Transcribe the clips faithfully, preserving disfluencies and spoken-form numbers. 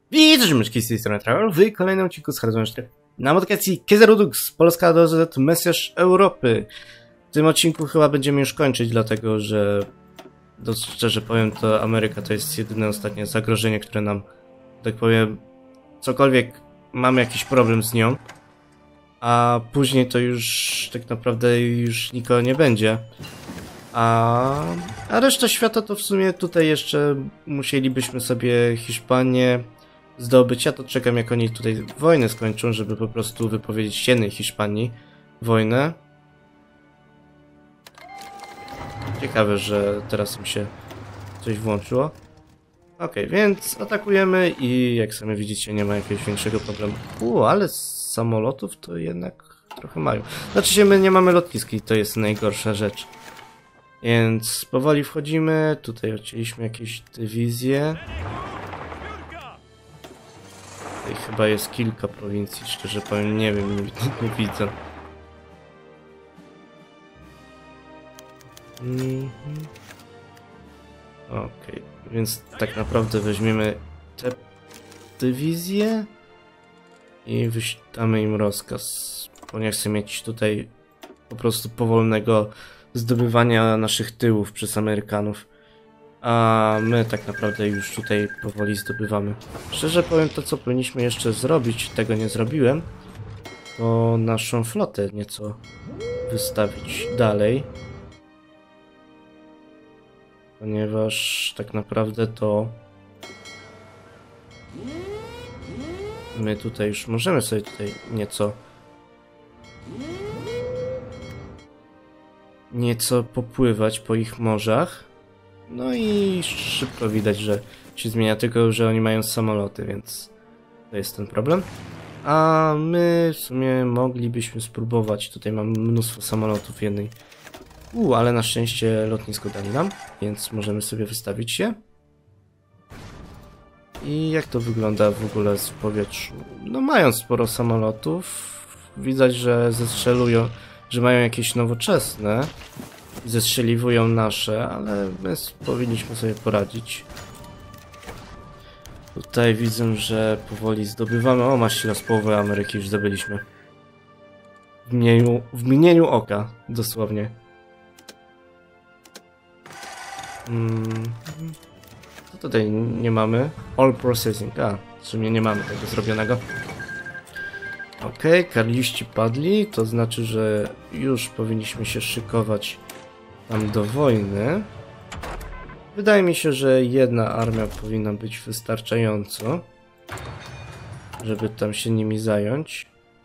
Witajcie myszki z tej strony Travel w kolejnym odcinku z Horyzon cztery na modyfikacji Kezerudux, Polska do Z, Mesjasz Europy. W tym odcinku chyba będziemy już kończyć, dlatego że dosyć szczerze powiem, to Ameryka to jest jedyne ostatnie zagrożenie, które nam, tak powiem, cokolwiek mamy jakiś problem z nią, a później to już tak naprawdę już nikogo nie będzie. A, a reszta świata to w sumie tutaj jeszcze musielibyśmy sobie Hiszpanię zdobyć. Ja to czekam, jak oni tutaj wojnę skończą, żeby po prostu wypowiedzieć jednej Hiszpanii wojnę. Ciekawe, że teraz im się coś włączyło. Ok, więc atakujemy i jak sami widzicie, nie ma jakiegoś większego problemu. U, ale z samolotów to jednak trochę mają. Znaczy się, my nie mamy lotniski, to jest najgorsza rzecz. Więc powoli wchodzimy, tutaj odcięliśmy jakieś dywizje. Tutaj chyba jest kilka prowincji, szczerze powiem, nie wiem, nie, nie widzę. Mhm. Okej, okay. Więc tak naprawdę weźmiemy te dywizje i wyślemy im rozkaz, bo nie chcę mieć tutaj po prostu powolnego zdobywania naszych tyłów przez Amerykanów, a my tak naprawdę już tutaj powoli zdobywamy. Szczerze powiem, to co powinniśmy jeszcze zrobić, tego nie zrobiłem, to naszą flotę nieco wystawić dalej, ponieważ tak naprawdę to my tutaj już możemy sobie tutaj nieco nieco popływać po ich morzach. No i szybko widać, że się zmienia, tylko że oni mają samoloty, więc to jest ten problem. A my w sumie moglibyśmy spróbować. Tutaj mam mnóstwo samolotów w jednej. U, ale na szczęście lotnisko dali nam, więc możemy sobie wystawić się. I jak to wygląda w ogóle z powietrzu? No mają sporo samolotów. Widać, że zestrzelują, że mają jakieś nowoczesne, zestrzeliwują nasze, ale my powinniśmy sobie poradzić. Tutaj widzę, że powoli zdobywamy. O, masz siła z połowy Ameryki już zdobyliśmy. W mgnieniu, w mgnieniu oka, dosłownie. Hmm. Co tutaj nie mamy? All processing. A, w sumie nie mamy tego zrobionego. Okej, okay, karliści padli, to znaczy, że już powinniśmy się szykować tam do wojny. Wydaje mi się, że jedna armia powinna być wystarczająco, żeby tam się nimi zająć.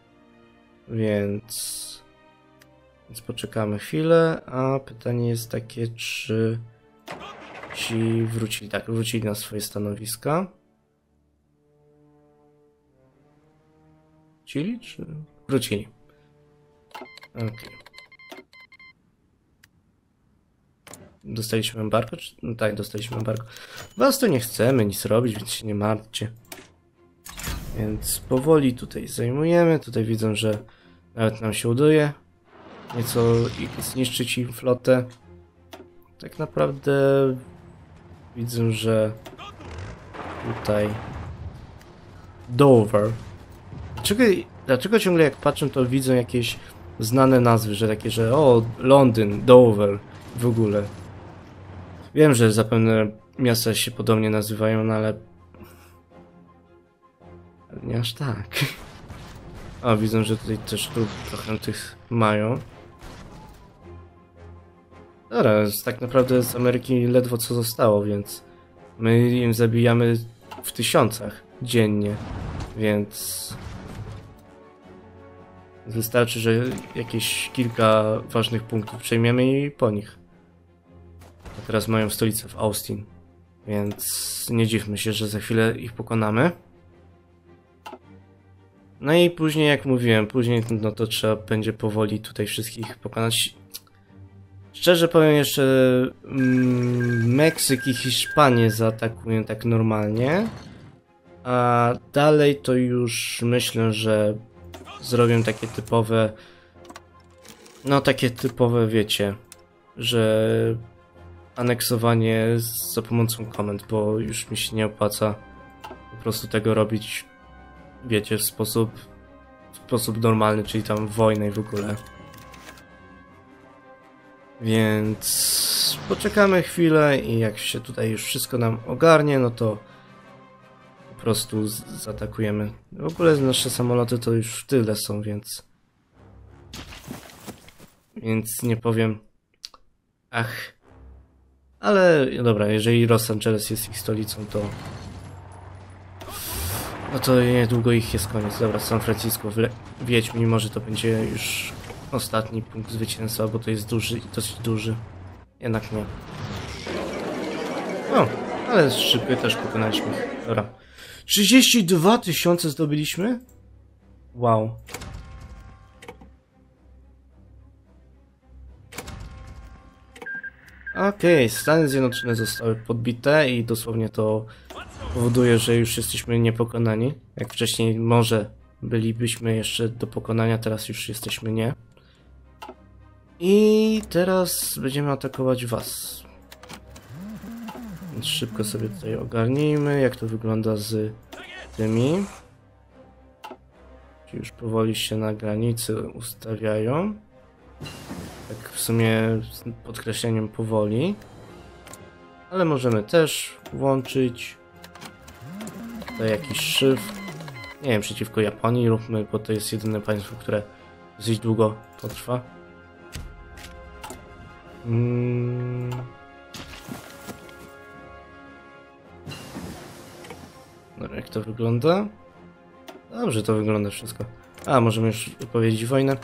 Więc, więc poczekamy chwilę, a pytanie jest takie, czy ci wrócili, tak, wrócili na swoje stanowiska. Wrócili, czy... Wrócili. Okej. Okay. Dostaliśmy embargo? Czy... No tak, dostaliśmy embargo. Was to nie chcemy nic robić, więc się nie martwcie. Więc powoli tutaj zajmujemy. Tutaj widzę, że nawet nam się udaje nieco zniszczyć im flotę. Tak naprawdę widzę, że tutaj Dover. Dlaczego, dlaczego ciągle jak patrzę, to widzę jakieś znane nazwy, że takie, że o, Londyn, Dover, w ogóle. Wiem, że zapewne miasta się podobnie nazywają, no ale... ale nie aż tak. A, widzę, że tutaj też tu trochę tych mają. Dobra, tak naprawdę z Ameryki ledwo co zostało, więc my im zabijamy w tysiącach dziennie, więc... Wystarczy, że jakieś kilka ważnych punktów przejmiemy i po nich. A teraz mają stolicę w Austin, więc nie dziwmy się, że za chwilę ich pokonamy. No i później, jak mówiłem, później no to trzeba będzie powoli tutaj wszystkich pokonać. Szczerze powiem, jeszcze mm, Meksyk i Hiszpanię zaatakują tak normalnie. A dalej to już myślę, że zrobię takie typowe, no takie typowe, wiecie, że aneksowanie za pomocą komend, bo już mi się nie opłaca po prostu tego robić, wiecie, w sposób, w sposób normalny, czyli tam wojnę i w ogóle. Więc poczekamy chwilę i jak się tutaj już wszystko nam ogarnie, no to po prostu zaatakujemy. W ogóle nasze samoloty to już w tyle są, więc... Więc nie powiem... Ach... Ale dobra, jeżeli Los Angeles jest ich stolicą, to... No to niedługo ich jest koniec. Dobra, San Francisco, Wiedźmin, może to będzie już ostatni punkt zwycięstwa, bo to jest duży i dosyć duży. Jednak nie. O, ale szybko też pokonaliśmy. Dobra. trzydzieści dwa tysiące zdobyliśmy? Wow. Okej, okay, Stany Zjednoczone zostały podbite i dosłownie to powoduje, że już jesteśmy niepokonani. Jak wcześniej może bylibyśmy jeszcze do pokonania, teraz już jesteśmy nie. I teraz będziemy atakować was. Więc szybko sobie tutaj ogarnijmy, jak to wygląda z tymi. Ci już powoli się na granicy ustawiają. Tak w sumie z podkreśleniem powoli. Ale możemy też włączyć tutaj jakiś szyb. Nie wiem, przeciwko Japonii róbmy, bo to jest jedyne państwo, które dosyć długo potrwa. Hmm. Dobra, jak to wygląda? Dobrze to wygląda wszystko. A, możemy już powiedzieć wojnę.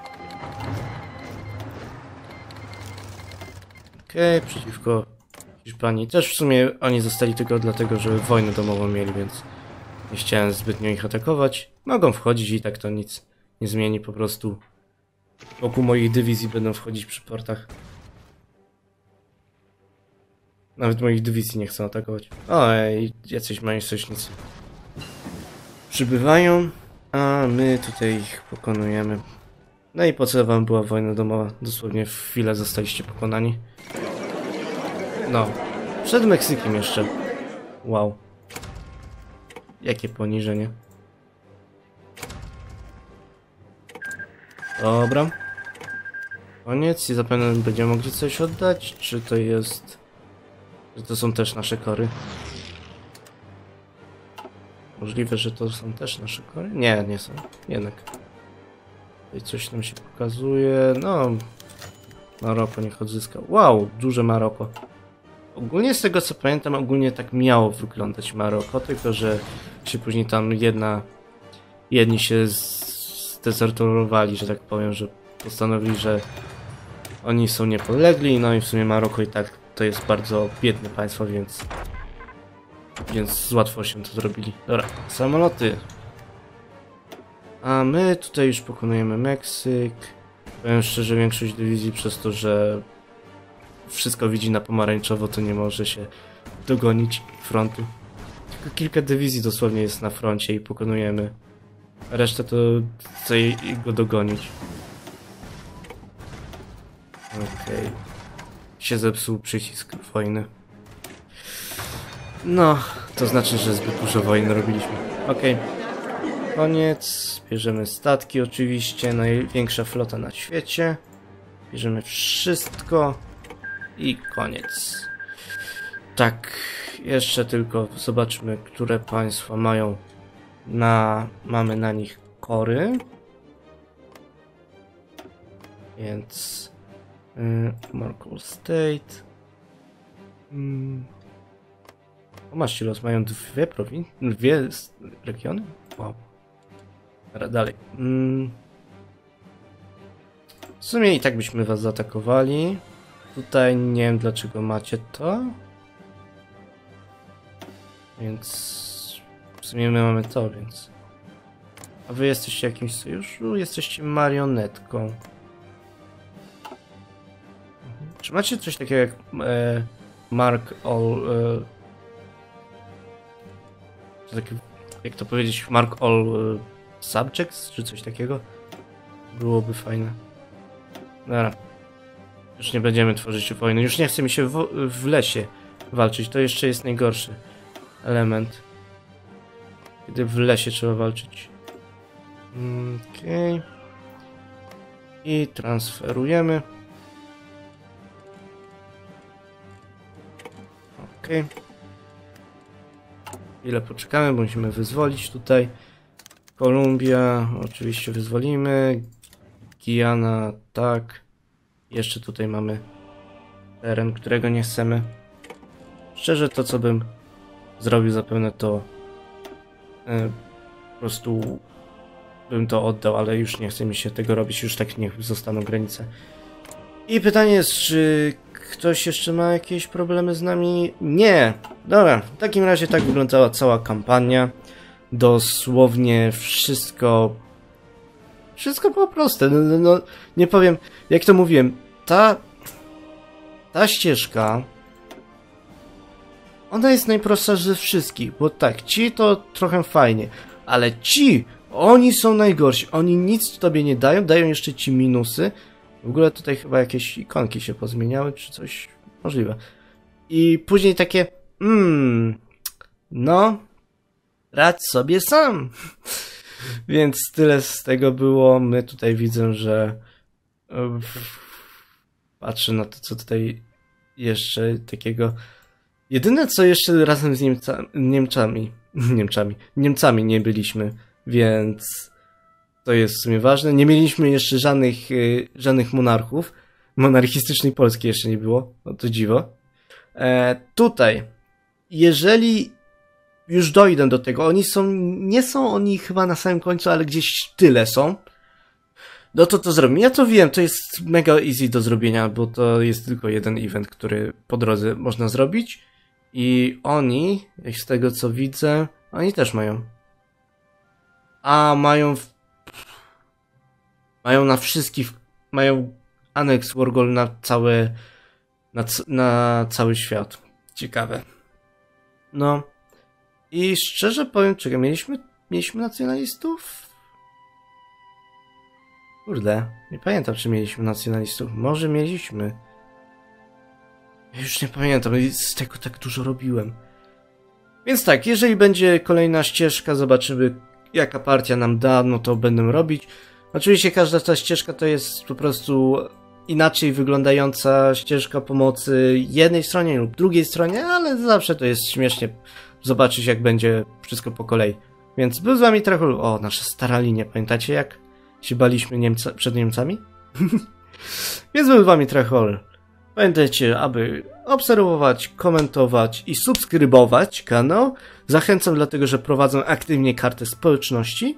Okej, okay, przeciwko Hiszpanii. Też w sumie oni zostali tylko dlatego, że wojnę domową mieli, więc nie chciałem zbytnio ich atakować. Mogą wchodzić i tak to nic nie zmieni, po prostu wokół moich dywizji będą wchodzić przy portach. Nawet moich dywizji nie chcą atakować. Oj, jacyś mają sojusznicy przybywają, a my tutaj ich pokonujemy. No i po co wam była wojna domowa? Dosłownie w chwilę zostaliście pokonani. No, przed Meksykiem jeszcze. Wow. Jakie poniżenie. Dobra. Koniec i zapewne będziemy mogli coś oddać, czy to jest... Że to są też nasze kory? Możliwe, że to są też nasze kory? Nie, nie są. Jednak. Tutaj coś nam się pokazuje. No. Maroko niech odzyska. Wow, duże Maroko. Ogólnie z tego co pamiętam, ogólnie tak miało wyglądać Maroko, tylko że się później tam jedna... Jedni się zdezerterowali, że tak powiem, że postanowili, że oni są niepodlegli, no i w sumie Maroko i tak to jest bardzo biedne państwo, więc... Więc z łatwością to zrobili. Dobra, samoloty. A my tutaj już pokonujemy Meksyk. Powiem szczerze, większość dywizji przez to, że wszystko widzi na pomarańczowo, to nie może się dogonić frontu. Tylko kilka dywizji dosłownie jest na froncie i pokonujemy. A resztę to chce go dogonić. Okej. Okay. Się zepsuł przycisk wojny. No, to znaczy, że zbyt dużo wojen robiliśmy. Okej. Okay. Koniec. Bierzemy statki oczywiście. Największa flota na świecie. Bierzemy wszystko. I koniec. Tak. Jeszcze tylko zobaczmy, które państwa mają na... Mamy na nich kory. Więc... Yy, Markle State. Yy. O, masz los, mają dwie prowincje, dwie regiony? Wow. Dobra, dalej. Mm. W sumie i tak byśmy was zaatakowali. Tutaj nie wiem dlaczego macie to. Więc... W sumie my mamy to, więc... A wy jesteście jakimś sojuszu? Jesteście marionetką. Czy macie coś takiego jak e, Mark All... E, taki, jak to powiedzieć, Mark All e, Subjects, czy coś takiego? Byłoby fajne. Dobra. Już nie będziemy tworzyć wojny. Już nie chce mi się w, w lesie walczyć. To jeszcze jest najgorszy element. kiedy w lesie trzeba walczyć. Okej. Okay. I transferujemy. Okej. Okay. Chwilę poczekamy, bo musimy wyzwolić tutaj. Kolumbia, oczywiście wyzwolimy. Guyana, tak. Jeszcze tutaj mamy teren, którego nie chcemy. Szczerze, to co bym zrobił zapewne to e, po prostu bym to oddał, ale już nie chce mi się tego robić, już tak niech zostaną granice. I pytanie jest, czy ktoś jeszcze ma jakieś problemy z nami? Nie! Dobra, w takim razie tak wyglądała cała kampania. Dosłownie wszystko... Wszystko było proste. No, no, no, nie powiem, jak to mówiłem, ta... Ta ścieżka... Ona jest najprostsza ze wszystkich, bo tak, ci to trochę fajnie, ale ci, oni są najgorsi, oni nic tobie nie dają, dają jeszcze ci minusy. W ogóle tutaj chyba jakieś ikonki się pozmieniały, czy coś możliwe. I później takie, mmm, no, radź sobie sam. Więc tyle z tego było. My tutaj widzę, że patrzę na to, co tutaj jeszcze takiego. Jedyne, co jeszcze razem z Niemca, Niemcami, Niemcami, Niemcami nie byliśmy, więc to jest w sumie ważne. Nie mieliśmy jeszcze żadnych, y, żadnych monarchów. Monarchistycznej Polski jeszcze nie było. No to dziwo. E, tutaj, jeżeli już dojdę do tego, oni są, nie są oni chyba na samym końcu, ale gdzieś tyle są. No to to zrobimy. Ja to wiem, to jest mega easy do zrobienia, bo to jest tylko jeden event, który po drodze można zrobić. I oni, jak z tego co widzę, oni też mają. A, mają... W... Mają na wszystkich... Mają Annex Wargol na całe... Na, na cały świat. Ciekawe. No. I szczerze powiem, czekaj, mieliśmy... Mieliśmy nacjonalistów? Kurde, nie pamiętam, czy mieliśmy nacjonalistów. Może mieliśmy. Ja już nie pamiętam, z tego tak dużo robiłem. Więc tak, jeżeli będzie kolejna ścieżka, zobaczymy jaka partia nam da, no to będę robić. Oczywiście każda ta ścieżka to jest po prostu inaczej wyglądająca ścieżka pomocy jednej stronie lub drugiej stronie, ale zawsze to jest śmiesznie zobaczyć jak będzie wszystko po kolei. Więc był z wami Trachul. O, nasza stara linia, pamiętacie jak się baliśmy Niemca przed Niemcami? Więc był z wami Trachul. Pamiętajcie, aby obserwować, komentować i subskrybować kanał. Zachęcam dlatego, że prowadzę aktywnie kartę społeczności.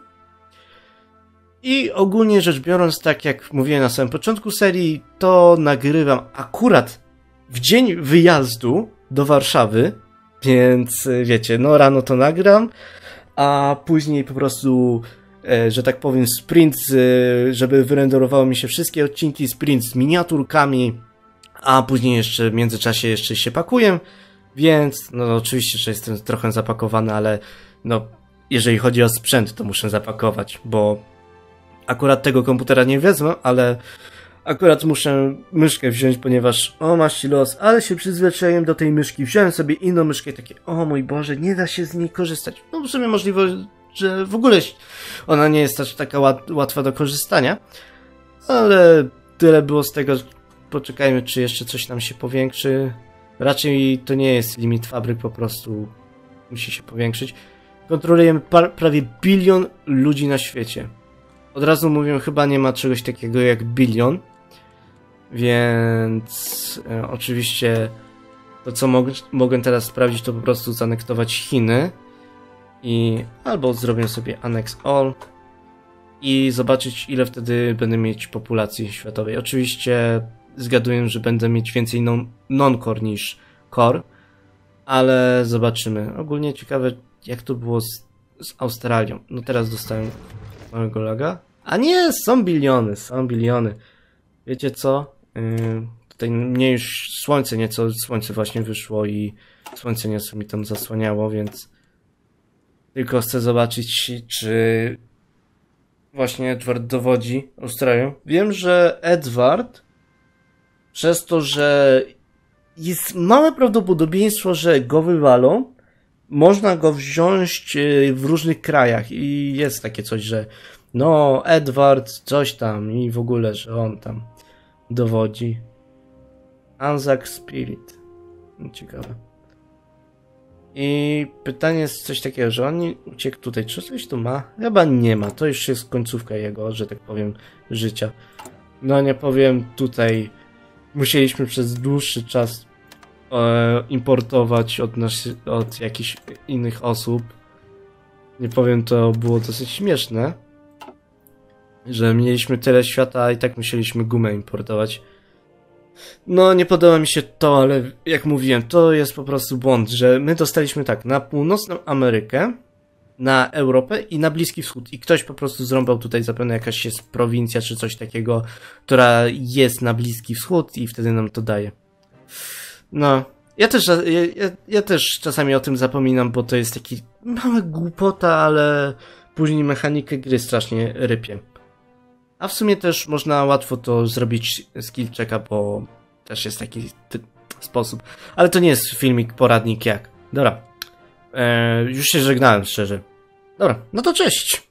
I ogólnie rzecz biorąc, tak jak mówiłem na samym początku serii, to nagrywam akurat w dzień wyjazdu do Warszawy. Więc wiecie, no rano to nagram, a później po prostu, że tak powiem, sprint, żeby wyrenderowało mi się wszystkie odcinki, sprint z miniaturkami. A później jeszcze w międzyczasie jeszcze się pakuję, więc no oczywiście, że jestem trochę zapakowany, ale no jeżeli chodzi o sprzęt, to muszę zapakować, bo akurat tego komputera nie wezmę, ale akurat muszę myszkę wziąć, ponieważ o maści los, ale się przyzwyczaiłem do tej myszki, wziąłem sobie inną myszkę i takie, o mój Boże, nie da się z niej korzystać. No w sumie możliwe, że w ogóle ona nie jest aż taka łat łatwa do korzystania, ale tyle było z tego. Poczekajmy, czy jeszcze coś nam się powiększy. Raczej to nie jest limit fabryk, po prostu musi się powiększyć. Kontrolujemy prawie bilion ludzi na świecie. Od razu mówię, chyba nie ma czegoś takiego jak bilion. Więc e, oczywiście to, co mog mogę teraz sprawdzić, to po prostu zanektować Chiny. I albo zrobię sobie Annex All. I zobaczyć, ile wtedy będę mieć populacji światowej. Oczywiście zgaduję, że będę mieć więcej non-core niż core, ale zobaczymy. Ogólnie ciekawe, jak to było z, z Australią. No teraz dostałem małego laga. A nie, są biliony, są biliony. Wiecie co? Yy, tutaj mnie już słońce nieco, słońce właśnie wyszło i słońce nieco mi tam zasłaniało, więc tylko chcę zobaczyć, czy właśnie Edward dowodzi Australią. Wiem, że Edward przez to, że jest małe prawdopodobieństwo, że go wywalą, można go wziąć w różnych krajach i jest takie coś, że no Edward coś tam i w ogóle, że on tam dowodzi. Anzac Spirit. Ciekawe. I pytanie jest coś takiego, że on uciekł tutaj. Czy coś tu ma? Chyba nie ma. To już jest końcówka jego, że tak powiem, życia. No nie powiem, tutaj musieliśmy przez dłuższy czas e, importować od, nas, od jakichś innych osób. Nie powiem, to było dosyć śmieszne, że mieliśmy tyle świata, a i tak musieliśmy gumę importować. No, nie podoba mi się to, ale jak mówiłem, to jest po prostu błąd, że my dostaliśmy tak, na północną Amerykę, na Europę i na Bliski Wschód. I ktoś po prostu zrąbał tutaj, zapewne jakaś jest prowincja czy coś takiego, która jest na Bliski Wschód i wtedy nam to daje. No, ja też, ja, ja, ja też czasami o tym zapominam, bo to jest taki mała głupota, ale później mechanikę gry strasznie rypie. A w sumie też można łatwo to zrobić skill checka, bo też jest taki sposób. Ale to nie jest filmik, poradnik jak. Dobra. Eee, już się żegnałem szczerze. Dobra, no to cześć!